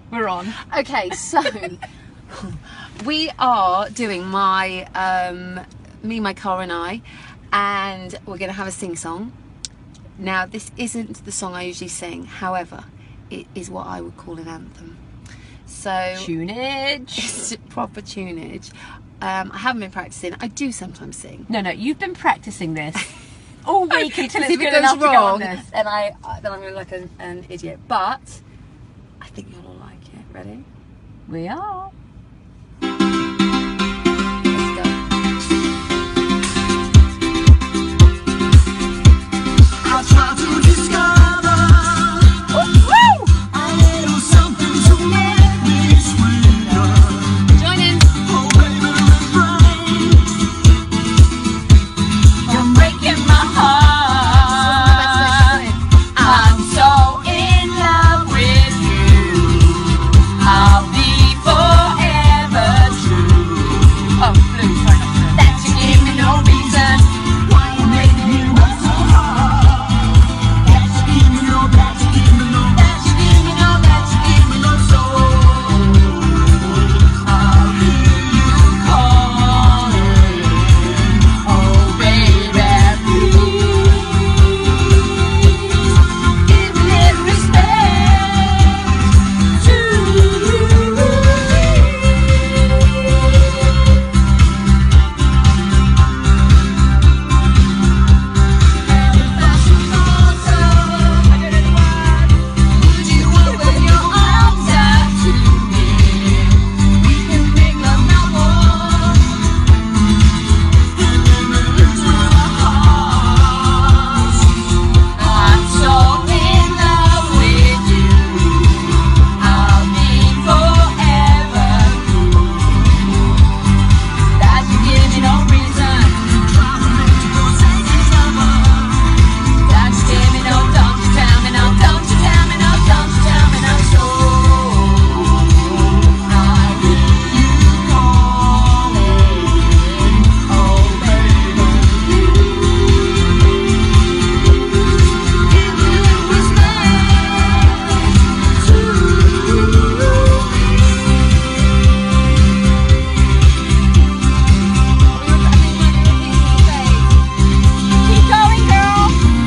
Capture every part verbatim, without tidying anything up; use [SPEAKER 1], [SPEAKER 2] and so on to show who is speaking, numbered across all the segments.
[SPEAKER 1] We're on.
[SPEAKER 2] Okay, so we are doing my um, me, my car, and I, and we're going to have a sing song. Now, this isn't the song I usually sing. However, it is what I would call an anthem. So
[SPEAKER 1] tunage.
[SPEAKER 2] It's proper tunage. Um, I haven't been practicing. I do sometimes sing.
[SPEAKER 1] No, no, you've been practicing this all week until it's
[SPEAKER 2] if
[SPEAKER 1] good
[SPEAKER 2] it goes
[SPEAKER 1] enough
[SPEAKER 2] wrong,
[SPEAKER 1] to go on this.
[SPEAKER 2] and I then I'm going to look like an, an idiot. But I think you'll all like it. Ready?
[SPEAKER 1] We are.
[SPEAKER 2] Let's go.
[SPEAKER 3] I try to discover
[SPEAKER 2] Woo!
[SPEAKER 3] a little something to make me sweeter.
[SPEAKER 2] Join in.
[SPEAKER 3] Oh, baby, refrain.
[SPEAKER 1] You're breaking my heart. I'm so in love with you. I'll be forever true. Oh, blue, sorry, not blue. That you give me no reason.
[SPEAKER 3] Why you making me work so hard? That you give me no, that you give me no,
[SPEAKER 1] That you give me no, that you give me no soul. I'll hear you calling. Oh, baby, please give me respect to
[SPEAKER 3] would you open your arms out to me? We can make love now, boy. And then we lose our hearts.
[SPEAKER 1] I'm so in love with you. I'll be forever blue. That you give me no reason.
[SPEAKER 3] Try to make you go take each other.
[SPEAKER 1] That you give me no, don't you tell me no, don't you tell me no, don't you tell me no. So I hear you calling. Oh, baby,
[SPEAKER 3] Give me respect to
[SPEAKER 1] keep going, girl.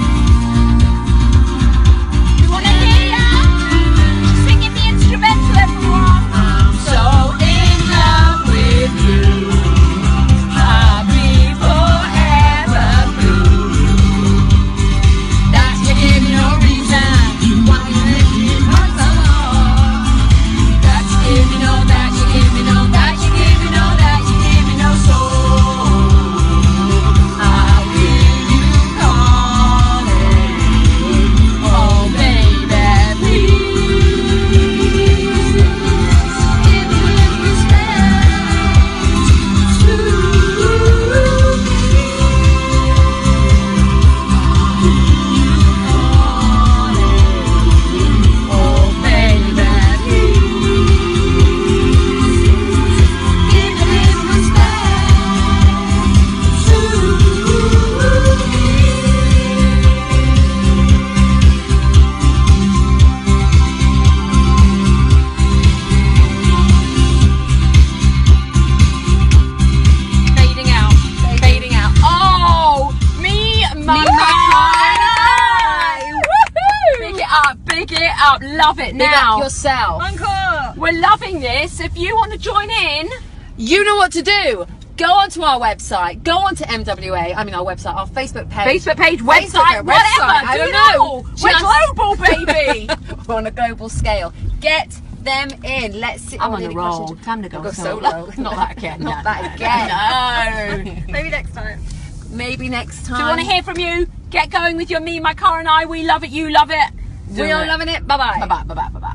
[SPEAKER 1] We want to hear ya. Singing the instrumental, everyone. I'm so in love with you. I'll be forever blue. That you give me no reason.
[SPEAKER 3] why you make me hurt so hard.
[SPEAKER 1] That you give me no, that you give me no, that you give me no, that you give me no soul. I'll hear you calling. Oh, baby, please
[SPEAKER 3] Give me respect to
[SPEAKER 1] oh, baby,
[SPEAKER 3] Give me respect to
[SPEAKER 1] fading out, fading out. Oh, me, my,
[SPEAKER 2] Me, my car, and
[SPEAKER 1] I. Woohoo! Big it up, big it up, love it
[SPEAKER 2] Big
[SPEAKER 1] now.
[SPEAKER 2] up yourself.
[SPEAKER 1] We're loving this. If you want to join in,
[SPEAKER 2] You know what to do. Go onto our website. Go onto M W A. I mean our website, our Facebook page.
[SPEAKER 1] Facebook page,
[SPEAKER 2] Facebook,
[SPEAKER 1] website, whatever.
[SPEAKER 2] website, I
[SPEAKER 1] do
[SPEAKER 2] don't
[SPEAKER 1] it
[SPEAKER 2] know.
[SPEAKER 1] all. We're
[SPEAKER 2] Just-
[SPEAKER 1] global, baby.
[SPEAKER 2] We're on a global scale. Get them in. Let's see.
[SPEAKER 1] I'm
[SPEAKER 2] oh,
[SPEAKER 1] on
[SPEAKER 2] nearly
[SPEAKER 1] a roll.
[SPEAKER 2] crashed into-
[SPEAKER 1] Time to go,
[SPEAKER 2] Go
[SPEAKER 1] solo.
[SPEAKER 2] solo.
[SPEAKER 1] Not that again.
[SPEAKER 2] Not
[SPEAKER 1] no,
[SPEAKER 2] that
[SPEAKER 1] no,
[SPEAKER 2] again.
[SPEAKER 1] No.
[SPEAKER 4] Maybe next time.
[SPEAKER 2] Maybe next time.
[SPEAKER 1] Do we want to hear from you? Get going with your Me, My Car, and I. We love it. You love it. Do
[SPEAKER 2] We are
[SPEAKER 1] it.
[SPEAKER 2] loving it. Bye bye.
[SPEAKER 1] Bye bye. Bye bye. Bye bye.